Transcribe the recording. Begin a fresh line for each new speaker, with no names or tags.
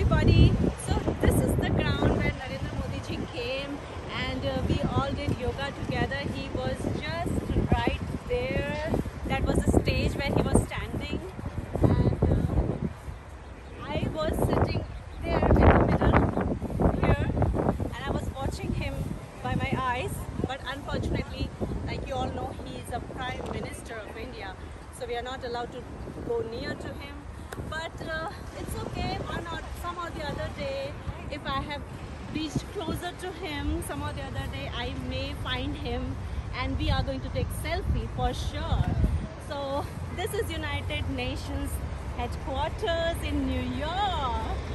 everybody. So this is the ground where Narendra Modi ji came and we all did yoga together. He was just right there. That was the stage where he was standing, and I was sitting there in the middle here, and I was watching him by my eyes. But unfortunately, like you all know, he is a Prime Minister of India, so we are not allowed to go near to him. But it's okay, or not. Some or the other day, if I have reached closer to him, some or the other day I may find him and we are going to take selfie for sure. So this is United Nations headquarters in New York.